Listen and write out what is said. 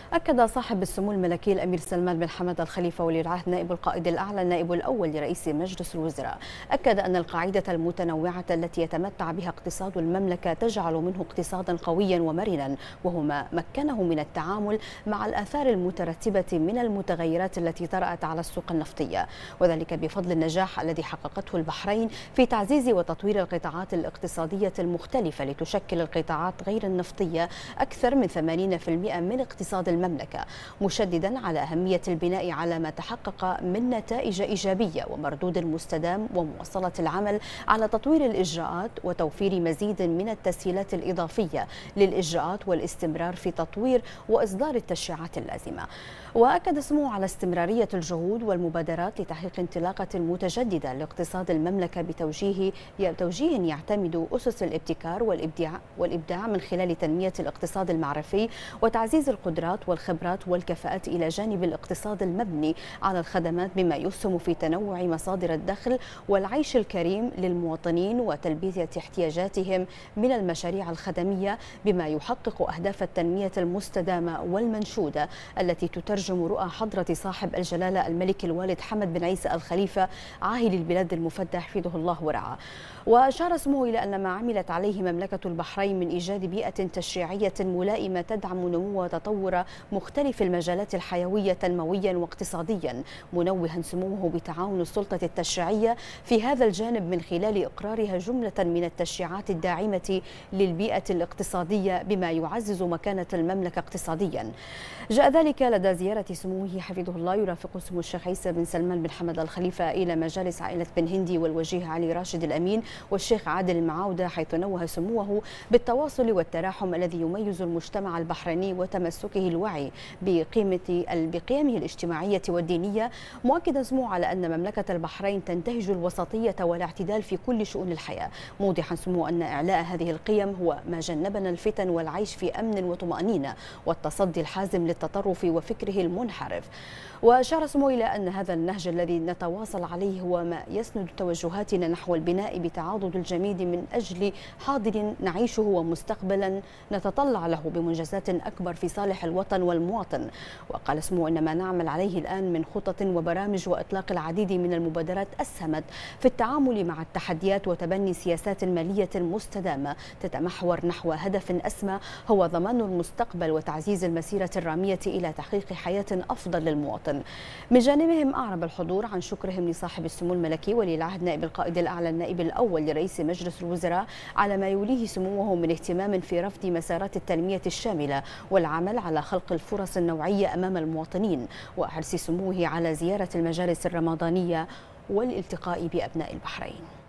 أكد صاحب السمو الملكي الأمير سلمان بن حمد الخليفة ولي العهد نائب القائد الأعلى النائب الأول لرئيس مجلس الوزراء، أكد أن القاعدة المتنوعة التي يتمتع بها اقتصاد المملكة تجعل منه اقتصادا قويا ومرنا، وهو ما مكنه من التعامل مع الآثار المترتبة من المتغيرات التي طرأت على السوق النفطية، وذلك بفضل النجاح الذي حققته البحرين في تعزيز وتطوير القطاعات الاقتصادية المختلفة لتشكل القطاعات غير النفطية أكثر من 80% من اقتصاد المملكة، مشددا على أهمية البناء على ما تحقق من نتائج إيجابية ومردود مستدام، ومواصلة العمل على تطوير الإجراءات وتوفير مزيد من التسهيلات الإضافية للإجراءات والاستمرار في تطوير وإصدار التشريعات اللازمة. وأكد سموه على استمرارية الجهود والمبادرات لتحقيق انطلاقة متجددة لاقتصاد المملكة بتوجيه يعتمد أسس الابتكار والإبداع من خلال تنمية الاقتصاد المعرفي وتعزيز القدرات والخبرات والكفاءات إلى جانب الاقتصاد المبني على الخدمات، بما يسهم في تنوع مصادر الدخل والعيش الكريم للمواطنين وتلبية احتياجاتهم من المشاريع الخدمية، بما يحقق أهداف التنمية المستدامة والمنشودة التي تترجم رؤى حضرة صاحب الجلالة الملك الوالد حمد بن عيسى الخليفة عاهل البلاد المفدى حفظه الله ورعاه. وأشار سموه إلى أن ما عملت عليه مملكة البحرين من إيجاد بيئة تشريعية ملائمة تدعم نمو وتطور مختلف المجالات الحيوية تنمويا واقتصاديا، منوها سموه بتعاون السلطة التشريعية في هذا الجانب من خلال إقرارها جملة من التشريعات الداعمة للبيئة الاقتصادية بما يعزز مكانة المملكة اقتصاديا. جاء ذلك لدى زيارة سموه حفظه الله يرافق سمو الشيخ عيسى بن سلمان بن حمد الخليفة إلى مجالس عائلة بن هندي والوجيه علي راشد الأمين والشيخ عادل المعاودة، حيث نوه سموه بالتواصل والتراحم الذي يميز المجتمع البحريني وتمسكه الوعي بقيمه الاجتماعية والدينية، مؤكدا سموه على أن مملكة البحرين تنتهج الوسطية والاعتدال في كل شؤون الحياة، موضحا سموه أن إعلاء هذه القيم هو ما جنبنا الفتن والعيش في أمن وطمأنينة والتصدي الحازم للتطرف وفكره المنحرف. وأشار سموه إلى أن هذا النهج الذي نتواصل عليه هو ما يسند توجهاتنا نحو البناء بتعاضد الجميد من أجل حاضر نعيشه ومستقبلا نتطلع له بمنجزات أكبر في صالح الوطن والمواطن. وقال سموه أن ما نعمل عليه الآن من خطط وبرامج وإطلاق العديد من المبادرات أسهمت في التعامل مع التحديات وتبني سياسات مالية مستدامة تتمحور نحو هدف أسمى هو ضمان المستقبل وتعزيز المسيرة الرامية إلى تحقيق حياة أفضل للمواطن. من جانبهم أعرب الحضور عن شكرهم لصاحب السمو الملكي ولي العهد نائب القائد الأعلى النائب الأول لرئيس مجلس الوزراء على ما يوليه سموه من اهتمام في رفض مسارات التنمية الشاملة والعمل على خلق الفرص النوعية أمام المواطنين، وحرص سموه على زيارة المجالس الرمضانية والالتقاء بأبناء البحرين.